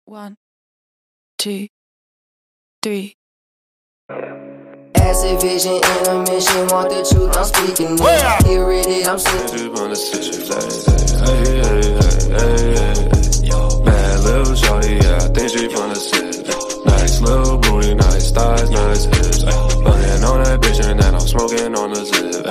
1, 2, 3. Acid vision, intermission, want the truth, I'm speaking it. Hear it, I'm sitting. Bad little shorty, yeah, I think she from the city. Nice little booty, nice thighs, nice hips. Fucking on that bitch and then I'm smoking on the zip.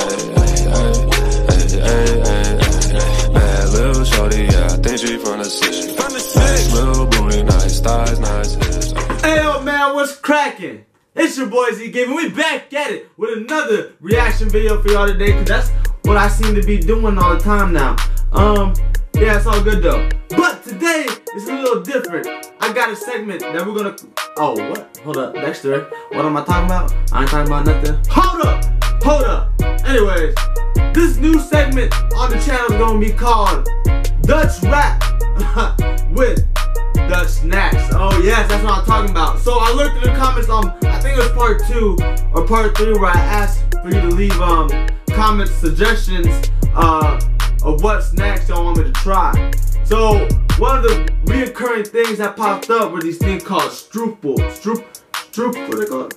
Bad little shorty, yeah, I think she from the city. Nice little booty, nice thighs, nice hips. Hey yo man, what's cracking? It's your boy Z Gaming. We back at it with another reaction video for y'all today, cause that's what I seem to be doing all the time now. Yeah, it's all good though. But today is a little different. I got a segment that we're gonna. Oh, what? Hold up, Dexter. What am I talking about? I ain't talking about nothing. Hold up. Anyways, this new segment on the channel is gonna be called Dutch Rap with Dutch Snacks. Oh yes, that's what I'm talking about. So I looked in the comments on, I think it was part 2 or part 3, where I asked for you to leave comment suggestions of what snacks y'all want me to try. So one of the reoccurring things that popped up were these things called Stroopwafels. What are they called?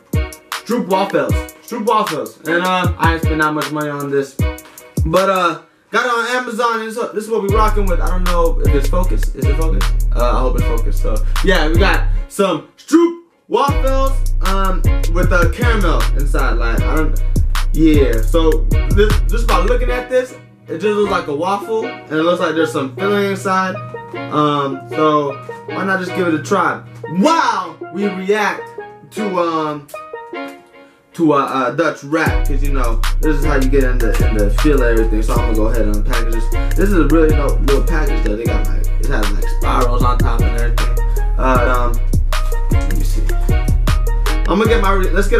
Stroopwafels. And I ain't spent that much money on this, but got it on Amazon, and this is what we rocking with. I don't know if it's focused. Is it focused? I hope it's focused. So yeah, we got some Stroopwafels with caramel inside. Like yeah. So just by looking at this, it just looks like a waffle, and it looks like there's some filling inside. So why not just give it a try while we react to Dutch Rap, because you know this is how you get in the feel of everything. So I'm gonna go ahead and unpackage this. This is a really dope little package though. They got like, it has like spirals on top and everything. Let me see. I'm gonna get my ooh, that's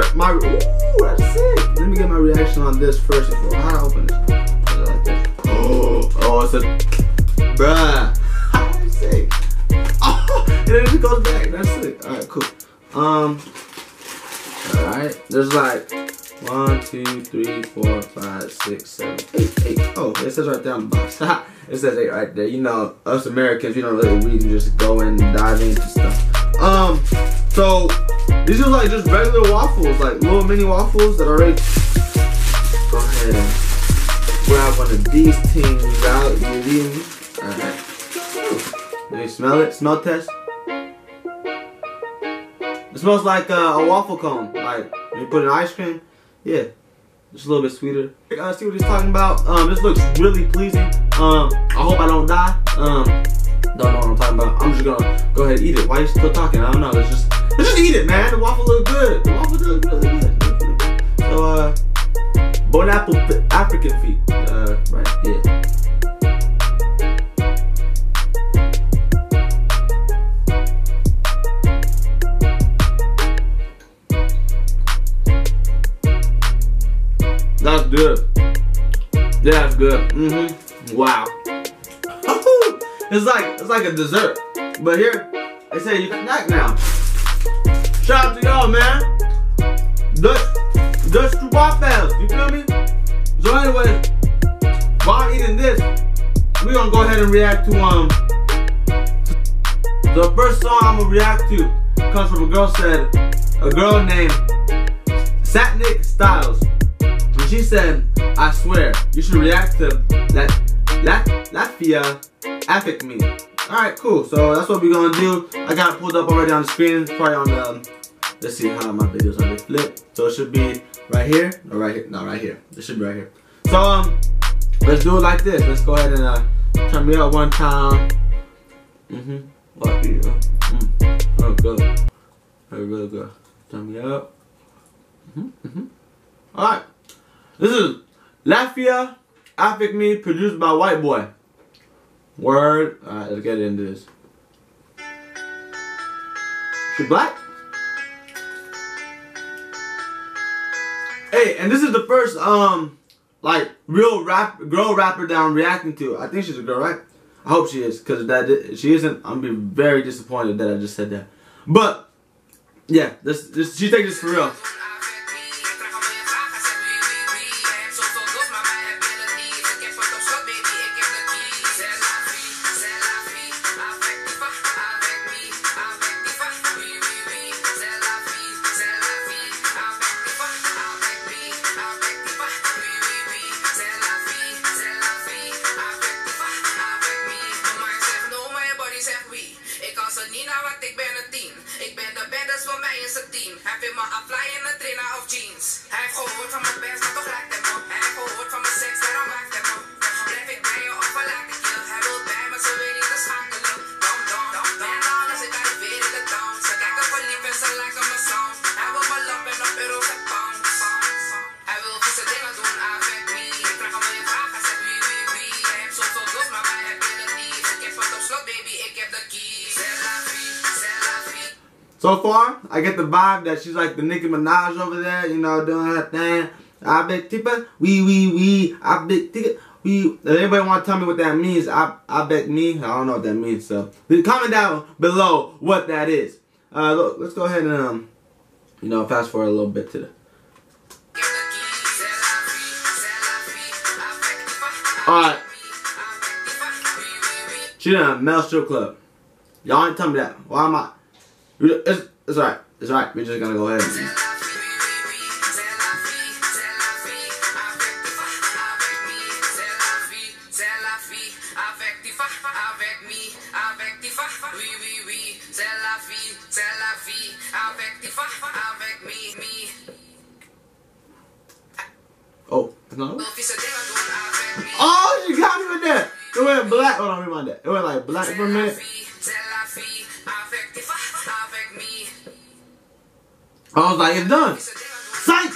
sick. Let me get my reaction on this first before. How do I open this? Like this. Oh, it's a bruh. That's sick. Oh, and then it goes back. That's sick. All right, cool. Alright, there's like 1, 2, 3, 4, 5, 6, 7, 8. Oh, it says right there on the box. It says 8 right there. You know, us Americans, we don't really read, we just go in and dive into stuff. So these are like just regular waffles, like little mini waffles that are already. Go ahead and grab one of these things out. You read me? Alright. Do you smell it? Smell test? It smells like a waffle cone, like when you put in ice cream. Yeah, just a little bit sweeter. See what he's talking about. This looks really pleasing. I hope I don't die. Don't know what I'm talking about. I'm just gonna go ahead and eat it. Why are you still talking? I don't know. Let's just eat it, man. The waffle looks good. The waffle looks really good. So Bon Apple African feet. Right here. That's good. Yeah, that's good. Wow. It's like a dessert. But here, they say you can snack now. Shout out to y'all, man. Dutch Stroopwafels. You feel me? So anyway, while I'm eating this, we're gonna go ahead and react to the first song I'm gonna react to comes from a girl named Satnik Styles. She said, I swear, you should react to Latvia Affect Me. Alright, cool. So that's what we're gonna do. I got it pulled up already on the screen. It's probably on the, let's see how my videos are. They flip. So it should be right here. Or right here. No, right here. It should be right here. So let's do it like this. Let's go ahead and turn me up one time. What do you Oh, good. Very good. Turn me up. Alright. This is Latvia Affect Me, produced by White Boy. Word. Alright, let's get into this. She black? Hey, and this is the first like real girl rapper that I'm reacting to. I think she's a girl, right? I hope she is, because if she isn't, I'm gonna be very disappointed that I just said that. But yeah, she takes this for real. luister niet naar wat ik ben een 10. Ik ben de band, dus voor mij is het team. Hij vindt me afly in een trainer of jeans. Hij heeft gehoord van mijn best, maar toch raakt hem op. Hij heeft gehoord van mijn seks, daarom blijft hem op. Blijf ik bij je of verlaat ik je. Hij wil bij me, ze weet niet te schakelen. Dom, dom, dom, dom. En dan is ik arriveer in de town. Ze kijken verliefd en ze liken mijn song. Hij wil me lap en op euro's en pounds. Hij wil vieze dingen doen, avec me. Ik vraag hem wil je vragen, hij zegt wie. Hij heeft zoveel dos, maar wij hebben het niet. Ik heb het op slot, baby, ik heb de keys. C'est la vie, c'est la vie. So far, I get the vibe that she's like the Nicki Minaj over there, you know, doing her thing. I bet tipa, I bet tipa, if anybody want to tell me what that means, I bet me, I don't know what that means, so comment down below what that is. Let's go ahead and, you know, fast forward a little bit to the. Alright. She done a male strip club. Y'all ain't tell me that. Why am I? It's alright. It's alright. We're just gonna go ahead and. Oh, no. Oh, she got me with that. It went black. Hold on, rewind that. It went like black for a minute. I was like, it's done. Psych!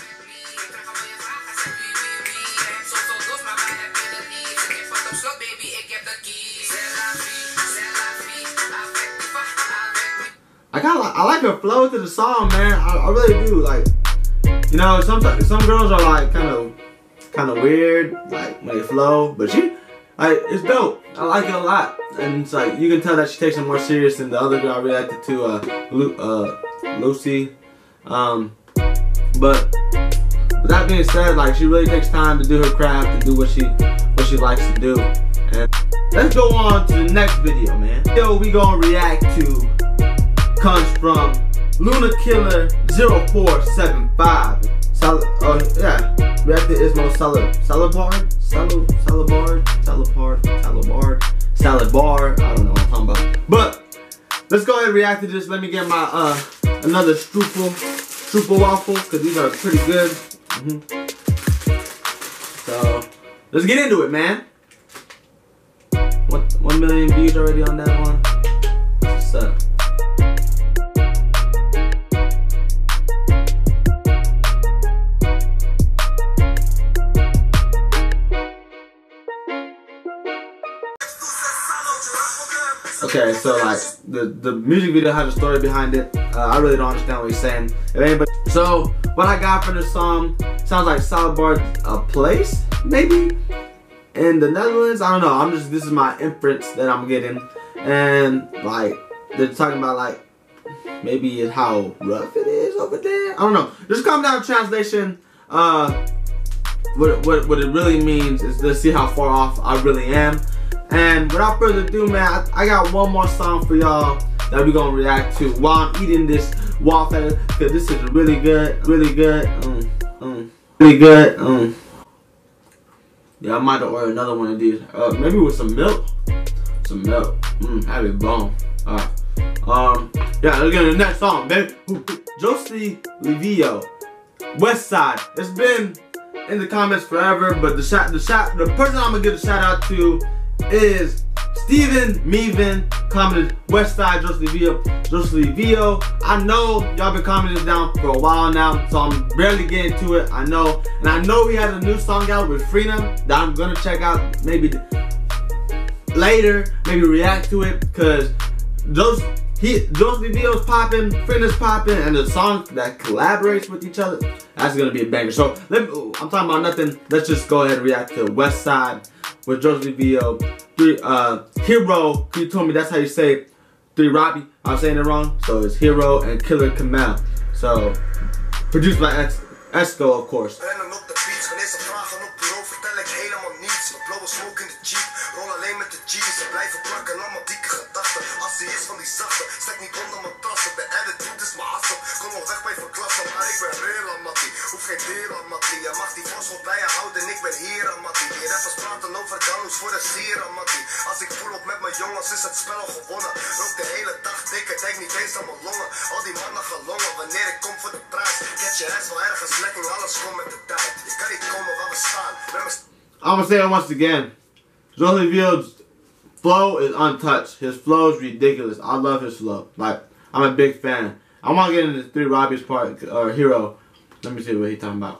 I like her flow to the song, man. I really do. Like, you know, some girls are like kind of weird, like when they flow, but she, like, it's dope. I like it a lot, and it's like you can tell that she takes it more serious than the other girl I reacted to, Lucy. But with that being said, like, she really takes time to do her craft and do what she likes to do. And let's go on to the next video, man. Video we gonna react to comes from Luna Killer 0475. React to Ismo Salad Bar. I don't know what I'm talking about. But let's go ahead and react to this. Let me get my another Stroopel waffle, because these are pretty good. So let's get into it, man. 1 million views already on that one. What's up? Okay, so like the music video has a story behind it. I really don't understand what he's saying. If anybody, so what I got for this song sounds like Salad Bar, a place maybe in the Netherlands. I don't know. This is my inference that I'm getting, and like they're talking about like maybe how rough it is over there. I don't know. Just comment down translation. What it really means is to see how far off I really am. And without further ado, man, I got one more song for y'all that we're gonna react to while I'm eating this waffle, because this is really good, really good, really good. Yeah, I might order another one of these, maybe with some milk, have it bomb. Alright, yeah, let's get to the next song, baby. Josie Livio, West Side. It's been in the comments forever, but the person I'm gonna give a shout out to is Steven Meven, commented West Side Josie Livio. I know y'all been commenting down for a while now, so I'm barely getting to it. I know, and I know he has a new song out with Freedom that I'm gonna check out maybe later, maybe react to it, because Josie Livio's popping, Freedom's popping, and the song that collaborates with each other, that's gonna be a banger. So I'm talking about nothing. Let's just go ahead and react to West Side with Josie Livio. Hero, you told me that's how you say 3 Robbie. I'm saying it wrong. So it's Hero and Killer Kamal. So produced by Esco, of course. Hoef geen deur aan Mattie, je mag die voorschot bij je houden. Ik ben hier aan Mattie, die rappers praten over Danus voor de Sierra, Mattie. Als ik voel op met mijn jongens is het spel al gewonnen. Rook de hele dag dik, ik denk niet eens aan mijn longen. Al die mannen gelongen, wanneer ik kom voor de prijs. Get je ass wel ergens lekker, alles komt met de tijd. Je kan niet komen waar we staan. I'm gonna say it once again. Josie Vio's flow is untouched. His flow is ridiculous. I love his flow. Like, I'm a big fan. I want to get into 3 Robbie's part, or Hero. Let me see what he's talking about.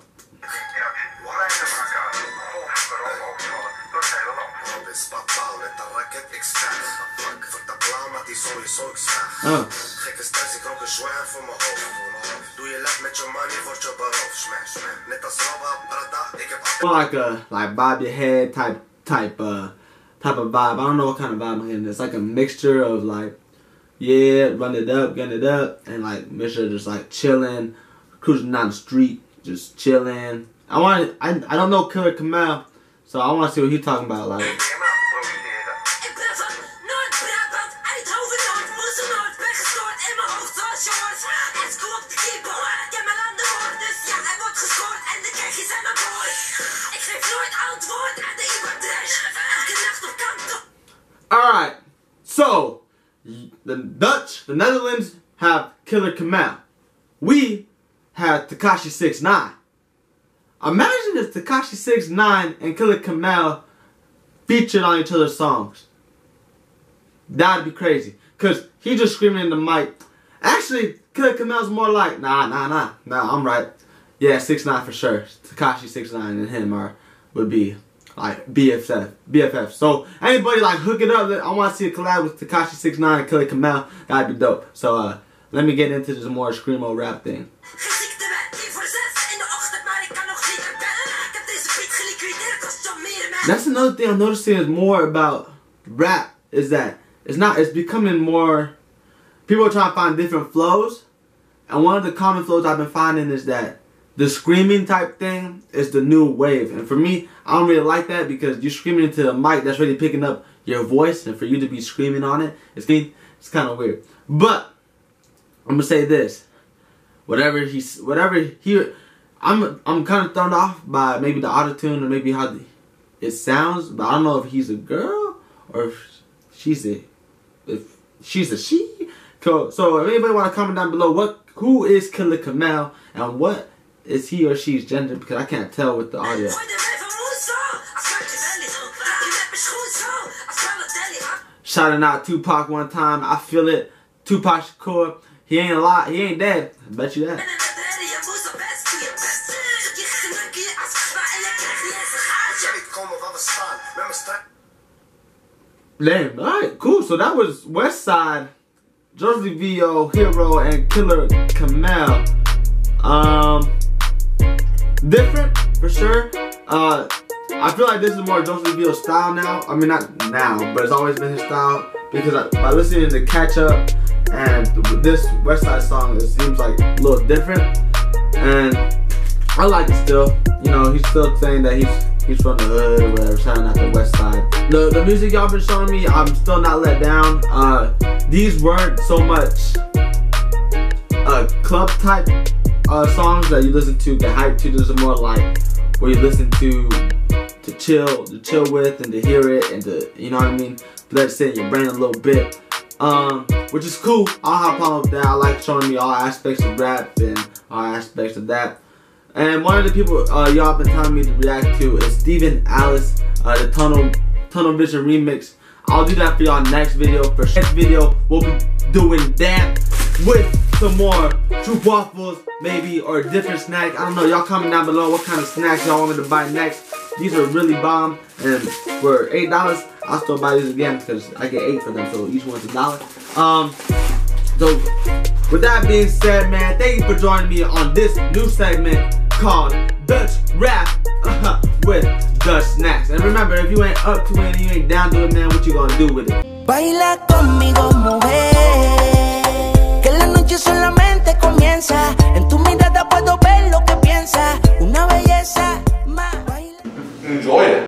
Oh. Gekke stress, ik rook een zwaar voor mijn hoofd. Doe je lef met je money, word je beroofd. Smash, net als Robba, brada, ik heb like bob your head type of vibe. I don't know what kind of vibe I'm getting. It's like a mixture of like, yeah, run it up, gun it up, and like mixture just like chilling, cruising down the street, just chilling. I don't know Killer Kamel, so I want to see what he's talking about. Like. Alright, so the Netherlands have Killer Kamel. We have Tekashi 6ix9ine. Imagine if Tekashi 6ix9ine and Killer Kamel featured on each other's songs. That'd be crazy. Cause he just screaming in the mic. Actually, Killer Kamel's more like, nah, I'm right. Yeah, 6ix9ine for sure. Tekashi 6ix9ine and him would be like BFF. So anybody like hook it up. I want to see a collab with Tekashi 6ix9ine and Killer Kamel. That'd be dope. So let me get into this more screamo rap thing. That's another thing I'm noticing is more about rap is that it's becoming more, people are trying to find different flows, and one of the common flows I've been finding is that the screaming type thing is the new wave. And for me, I don't really like that because you're screaming into a mic that's really picking up your voice, and for you to be screaming on it, it's kind of weird. But I'm gonna say this: I'm kind of thrown off by maybe the autotune or maybe how it sounds, but I don't know if he's a girl or if she's a she. So if anybody want to comment down below who is Killer Kamel and what is he or she's gender, because I can't tell with the audio. Shouting out Tupac one time. I feel it. Tupac Shakur. He ain't alive. He ain't dead. I bet you that. Damn. Alright, cool. So that was Westside, Josie Vio, Hero, and Killer Kamel. Different for sure. I feel like this is more Josie Vio style now. I mean, not now, but it's always been his style. Because by listening to Catch Up and this Westside song, it seems like a little different. And I like it still. You know, he's still saying that he's from the hood or whatever, shouting out the West Side. The music y'all been showing me, I'm still not let down. These weren't so much club type songs that you listen to, get hyped to. These are more like where you listen to chill with and to hear it and to, you know what I mean, let it sit in your brain a little bit. Which is cool. I'll hop on with that. I like showing me all aspects of rap and all aspects of that. And one of the people y'all been telling me to react to is Steven Alice, the Tunnel Vision remix. I'll do that for y'all next video. For next video, we'll be doing that with some more Troop Waffles, maybe, or a different snack. I don't know. Y'all comment down below what kind of snacks y'all want me to buy next. These are really bomb, and for $8, I'll still buy these again because I get 8 for them, so each one's $1. So with that being said, man, thank you for joining me on this new segment called Dutch Rap with Dutch Snacks. And remember, if you ain't up to it and you ain't down to it, man, what you gonna do with it? Baila conmigo, mujer, que la noche solamente comienza. En tu mirada puedo ver lo que piensas. Una belleza más. Enjoy it.